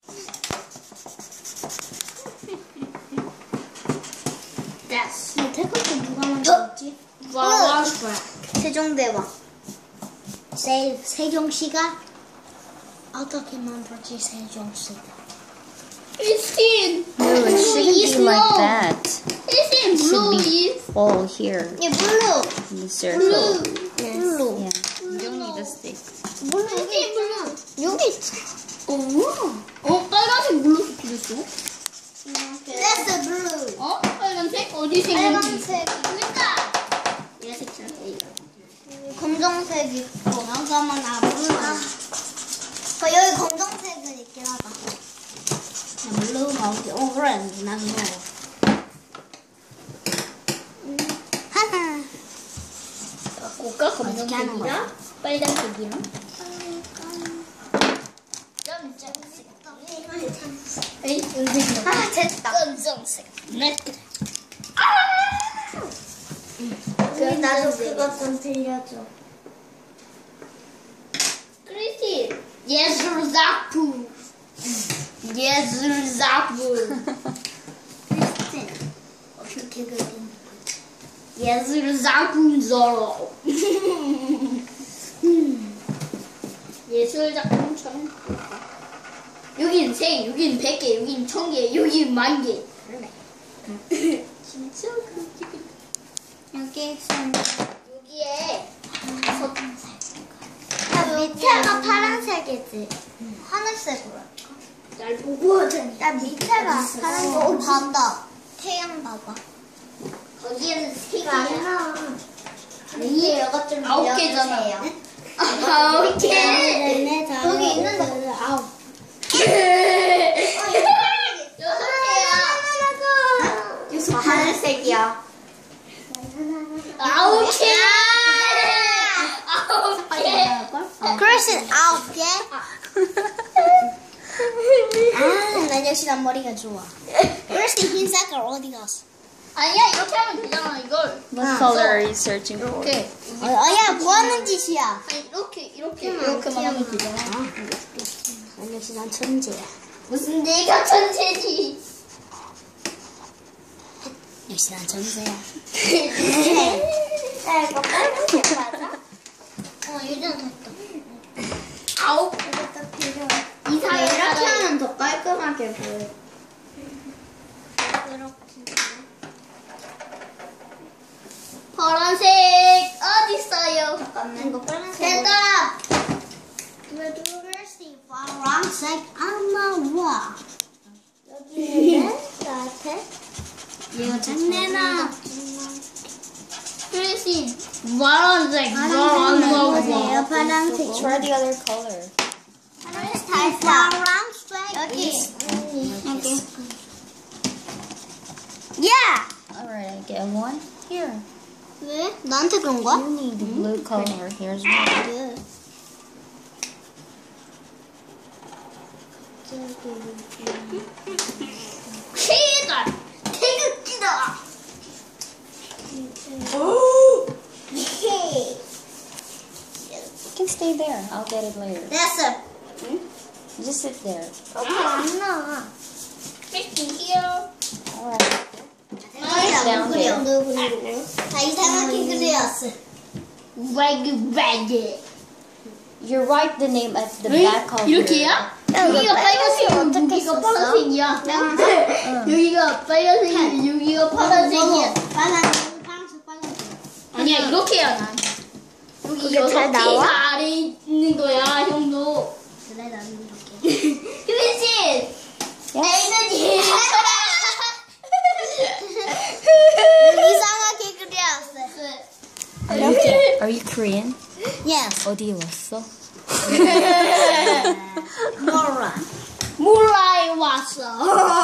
됐어. 태극기 누가 만들었지? 세종대왕. 세종씨가 어떻게 만들었지? 세종씨가. Christine. No, it shouldn't be like that. Christine, It should blue be is all here 예, 블루. in the circle. 블루. Yeah, you don't need a stick. 블루 Christine, blue. 여기 있어. 빨간색 블루 필요했어? 됐어, 블루. 빨간색? 어디 색인지? 빨간색. 그러니까. 얘 색깔. 검정색 있고. 잠깐만, 블루. 여기 검정색은 있긴 하다. 블루 나오게 오렌지 난 하나. 고가 검정색이랑 빨간색이랑 검정색. 은색이랑 아, 됐다. 검정색. 네. 나도 그것 좀 들려줘. 크리스틴 예술 작품. 예술 작품. 크리스틴, 어떻게 그리는 예술 작품처럼. 예술 작품처럼. 여긴 생, 여긴 100개, 여긴 1000개, 여긴 10,000개. 그러네. 진짜 그렇게. 여기 선. 여기에 야, 밑에가 파란색이지. 하늘색으로 할까? 날 보고 하자니. 야, 밑에가 파란색. 봐봐. 태양 봐봐. 거기에는 색이 위에 이것 좀 9개잖아. 빌려주세요. 9개. 여기 있는데 9. 6개야. 하늘색이야. 9개. 9개. 크리스틴 9개? 난 역시 난 머리가 좋아. 크리스틴 흰 색깔 어디 갔어? 아니야, 이렇게 하면 되잖아, 이걸. What color are you searching for? 이렇게. 야, 뭐 하는 짓이야? 아니, 이렇게만 하면 되잖아. 난 역시 난 천재야. 무슨 네가 천재지. 역시 난 천재야. 야, 이거 빨간색 맞아? 이제는 됐다. 9. 이것도 필요해. 이상해. 이렇게 하면 더 깔끔하게 보여. 이렇게. 파란색 어딨어요? 잠깐만. 이거 빨간색. 됐다. 왜 크리스틴 파란색 안 나와? 여기는 나한테 얘가 장내나. 크리스틴 파란색 파란색. 파란색. Try the other color. 파란색 다 했어. 파란색. 여기. 야! Alright, I get one here. 왜? 나한테 그런 거야? You need the blue color. Here's one. 시간 태극기다. You can stay there. I'll get it later. 됐어. Just sit there. 안 나와. 크리스틴 here. Alright. 안 그려. 다 이상하게 그렸어. 레드. You write the name at the back of 이렇게야? 야, 여기가 이거 빨간색이고 어떻게 여기가 썼어? 파란색이야. 여기가 빨간색이고 여기가 파란색이야. 빨간색. 아니야, 이렇게 해야 나. 여기 그게 잘 6개가 나와? 아래 있는 거야, 형도. 그래, 나는 이렇게. 크리스틴! A는 이상하게 그렸어. Are you Korean? Yes. 어디 왔어? 몰라. 몰라에 왔어.